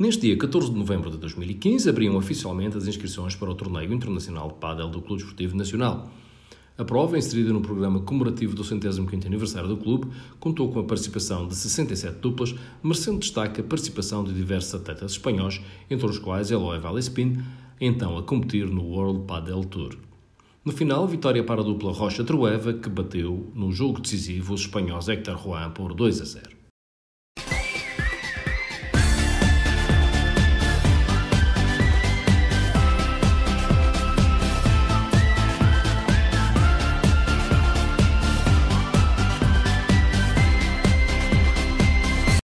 Neste dia 14 de novembro de 2015, abriam oficialmente as inscrições para o Torneio Internacional de Pádel do Clube Desportivo Nacional. A prova, inserida no programa comemorativo do 105º aniversário do clube, contou com a participação de 67 duplas, merecendo destaque a participação de diversos atletas espanhóis, entre os quais Eloy Vallespín, então a competir no World Padel Tour. No final, vitória para a dupla Rocha Trueva, que bateu no jogo decisivo os espanhóis Héctor Juan por 2-0.